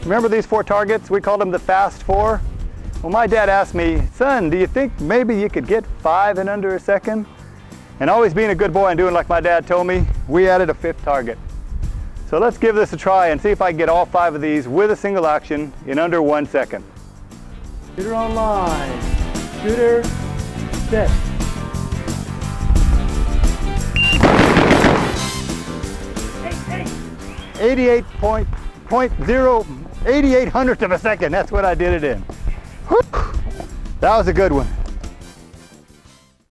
Remember these 4 targets? We called them the fast 4. Well, my dad asked me, son, do you think maybe you could get 5 in under a second? And always being a good boy and doing like my dad told me, we added a 5th target. So let's give this a try and see if I can get all 5 of these with a single action in under 1 second. Shooter online. Shooter set. 88 hundredths of a second. That's what I did it in. Whew. That was a good one.